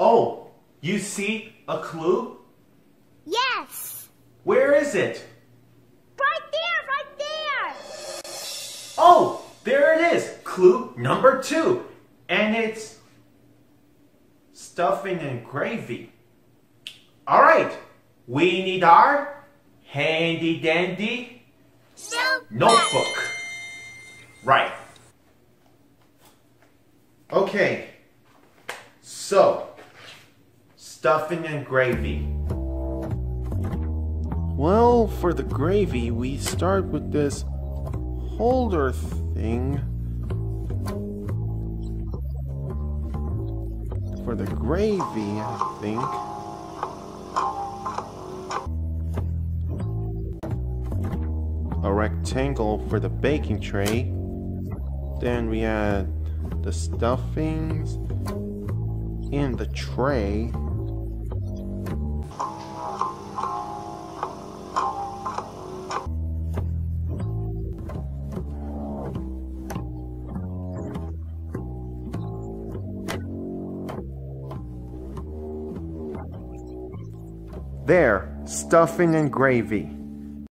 Oh, you see a clue? Yes. Where is it? Right there, right there. Oh, there it is. Clue number 2. And it's stuffing and gravy. All right. We need our handy dandy notebook. Right. Okay. So, stuffing and gravy. Well, for the gravy, we start with this holder thing. For the gravy, I think. A rectangle for the baking tray. Then we add the stuffings in the tray. There, stuffing and gravy.